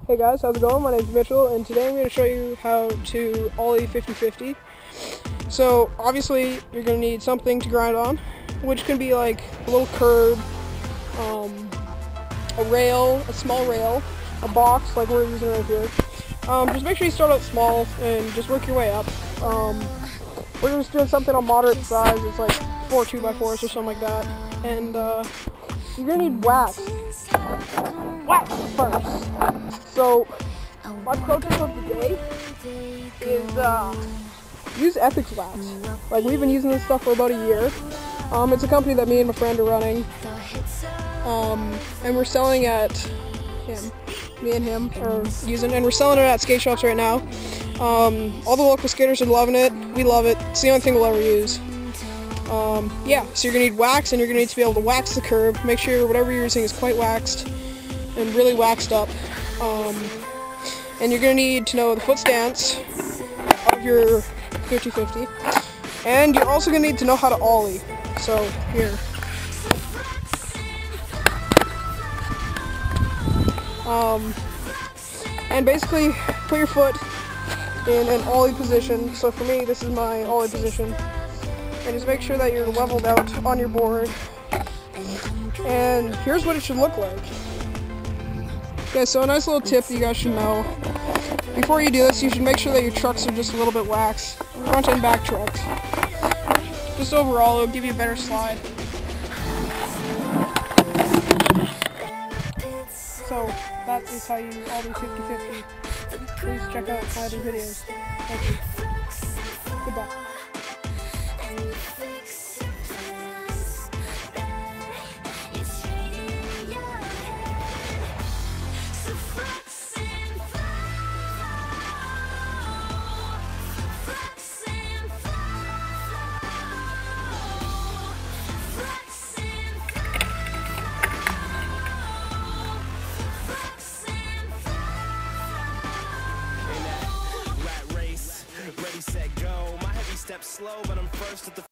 Hey guys, how's it going? My name's Mitchell, and today I'm going to show you how to ollie 50-50. So obviously you're going to need something to grind on, which can be like a little curb, a rail, a small rail, a box like we're using right here. Just make sure you start out small and just work your way up. We're just doing something on moderate size. It's like 4 2x4s or something like that. And you're going to need wax. Wax first. So, my pro tip of the day is use Epix Wax. Like, we've been using this stuff for about a year. It's a company that me and my friend are running. And we're selling at me and him are using, and we're selling it at skate shops right now. All the local skaters are loving it. We love it. It's the only thing we'll ever use. Yeah, so you're going to need wax, and you're going to need to be able to wax the curb. Make sure whatever you're using is quite waxed and really waxed up. And you're going to need to know the foot stance of your 50-50. And you're also going to need to know how to ollie. So, here. And basically, put your foot in an ollie position. So for me, this is my ollie position. And just make sure that you're leveled out on your board. And here's what it should look like. Okay, so a nice little tip you guys should know. Before you do this, you should make sure that your trucks are just a little bit waxed. Front and back trucks. Just overall, it'll give you a better slide. So, that is how you ollie 50-50. Please check out my other videos. Thank you. Goodbye. Ready, set, go. My heavy step slow, but I'm first at the